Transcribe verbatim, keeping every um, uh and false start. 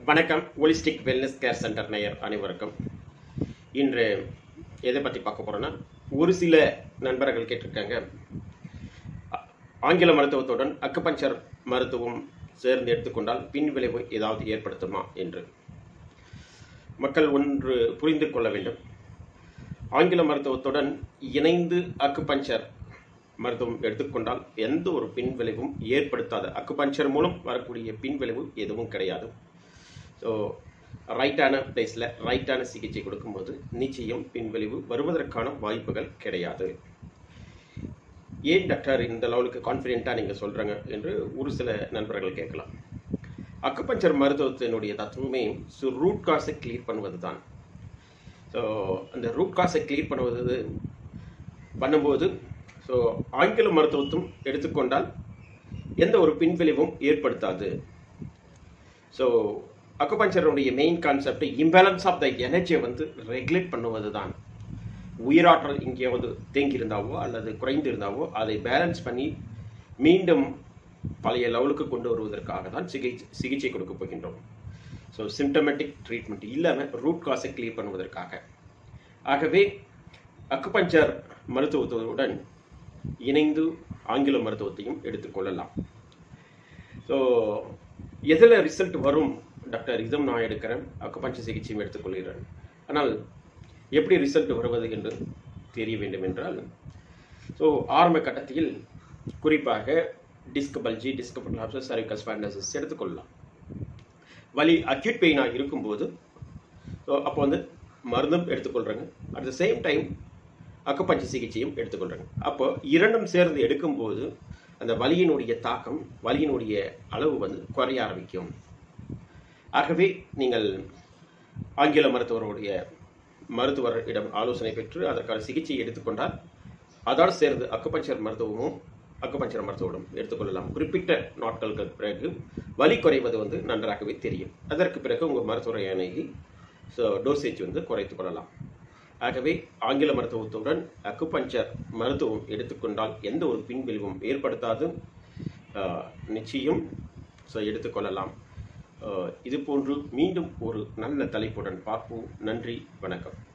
வணக்கம். Holistic wellness care centre நேயர் அனைவருக்கும். இன்று எதை பற்றி பார்க்க போகிறோன்னா, ஒரு சில நண்பர்கள் கேட்டிருக்காங்க, ஆங்கில மருத்துவத்துடன் அக்குபஞ்சர் மருத்துவம் சேர்ந்து எடுத்துக்கொண்டால் பின் விளைவு ஏதாவது ஏற்படுத்துமா என்று. மக்கள் ஒன்று புரிந்து கொள்ள வேண்டும். ஆங்கில மருத்துவத்துடன் இணைந்து அக்குபஞ்சர் மருத்துவம் எடுத்துக்கொண்டால் எந்த ஒரு பின் விளைவும் ஏற்படுத்தாது. அக்குபஞ்சர் மூலம் வரக்கூடிய பின் விளைவு எதுவும் கிடையாது. ஸோ ரைட்டான பிளேஸில் ரைட்டான சிகிச்சை கொடுக்கும்போது நிச்சயம் பின்விளைவு வருவதற்கான வாய்ப்புகள் கிடையாது. ஏன் டாக்டர் இந்த லெவலுக்கு கான்ஃபிடென்ட்டாக நீங்கள் சொல்கிறாங்க என்று ஒரு சில நண்பர்கள் கேட்கலாம். அக்குபஞ்சர் மருத்துவத்தினுடைய தத்துவமே ஸோ ரூட் காஸை கிளியர் பண்ணுவது தான். ஸோ அந்த ரூட் காஸை கிளியர் பண்ணுவது பண்ணும்போது ஸோ ஆங்கில மருத்துவத்தும் எடுத்துக்கொண்டால் எந்த ஒரு பின்விளைவும் ஏற்படுத்தாது. ஸோ அக்குபஞ்சருடைய main concept imbalance of the எனர்ஜியை வந்து ரெகுலேட் பண்ணுவது தான். உயிராற்றல் எங்கேயாவது தேங்கி இருந்தாவோ அல்லது குறைந்து இருந்தாவோ அதை பேலன்ஸ் பண்ணி மீண்டும் பழைய லெவலுக்கு கொண்டு வருவதற்காக தான் சிகிச்சை சிகிச்சை கொடுக்க போகின்றோம். ஸோ சிம்டமேட்டிக் ட்ரீட்மெண்ட் இல்லாமல் ரூட் காஸை கிளியர் பண்ணுவதற்காக. ஆகவே அக்குபஞ்சர் மருத்துவத்துடன் இணைந்து ஆங்கில மருத்துவத்தையும் எடுத்துக்கொள்ளலாம். ஸோ எதில் ரிசல்ட் வரும் டாக்டர், இதுவும் நான் எடுக்கிறேன், அக்குபஞ்சர் சிகிச்சையும் எடுத்துக்கொள்கிறேன், ஆனால் எப்படி ரிசல்ட் வருவது என்று தெரிய வேண்டும் என்றால், ஸோ ஆரம்ப கட்டத்தில் குறிப்பாக disc bulge, disc prolapsus, cervical spondylosis எடுத்துக்கொள்ளலாம். வலி அக்யூட் பெயினாக இருக்கும்போது ஸோ அப்போ வந்து மருந்தும் எடுத்துக்கொள்கிறாங்க, at the same time acupuncture சிகிச்சையும் எடுத்துக்கொள்கிறாங்க. அப்போ இரண்டும் சேர்ந்து எடுக்கும்போது அந்த வலியினுடைய தாக்கம், வலியினுடைய அளவு வந்து குறைய ஆரம்பிக்கும். ஆகவே நீங்கள் ஆங்கில மருத்துவருடைய மருத்துவரிடம் ஆலோசனை பெற்று அதற்கான சிகிச்சையை எடுத்துக்கொண்டால் அதோடு சேர்ந்து அக்குபஞ்சர் மருத்துவமும் அக்குபஞ்சர் மருத்துவமும் எடுத்துக்கொள்ளலாம். குறிப்பிட்ட நாட்களுக்கு பிறகு வலி குறைவது வந்து நன்றாகவே தெரியும். அதற்கு பிறகு உங்கள் மருத்துவரை அணுகி ஸோ டோசேஜ் வந்து குறைத்து கொள்ளலாம். ஆகவே ஆங்கில மருத்துவத்துடன் அக்குபஞ்சர் மருத்துவம் எடுத்துக்கொண்டால் எந்த ஒரு பின்விளைவும் ஏற்படுத்தாது. நிச்சயம் ஸோ எடுத்துக்கொள்ளலாம். இது போன்று மீண்டும் ஒரு நல்ல தலைப்புடன் பார்ப்போம். நன்றி, வணக்கம்.